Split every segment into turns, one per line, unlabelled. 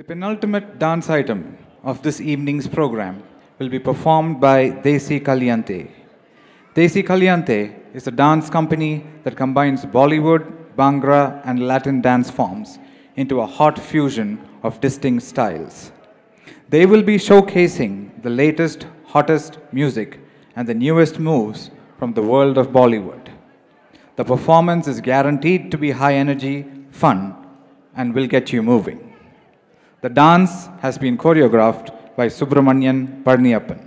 The penultimate dance item of this evening's program will be performed by Desi Caliente. Desi Caliente is a dance company that combines Bollywood, Bhangra, and Latin dance forms into a hot fusion of distinct styles. They will be showcasing the latest, hottest music and the newest moves from the world of Bollywood. The performance is guaranteed to be high energy, fun, and will get you moving. The dance has been choreographed by Subramanian Parniyappan.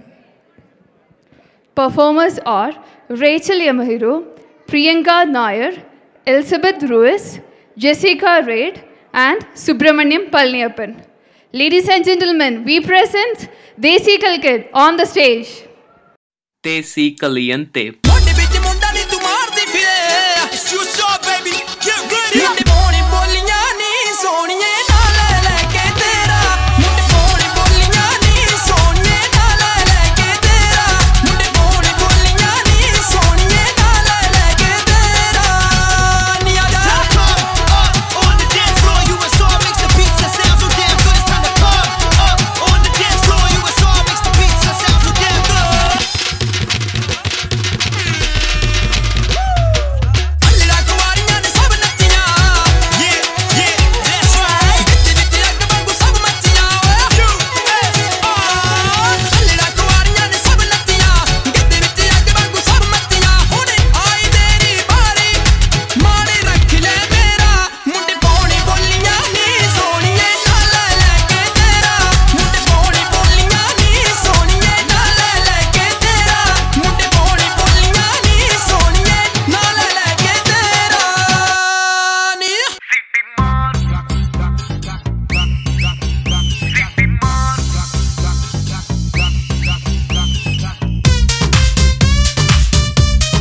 Performers are Rachel Yamahiru, Priyanka Nair, Elizabeth Ruiz, Jessica Reid, and Subramaniam Palniyappan. Ladies and gentlemen, we present Desi Caliente on the stage.
Desi Caliente.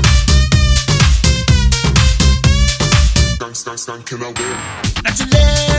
Can I win?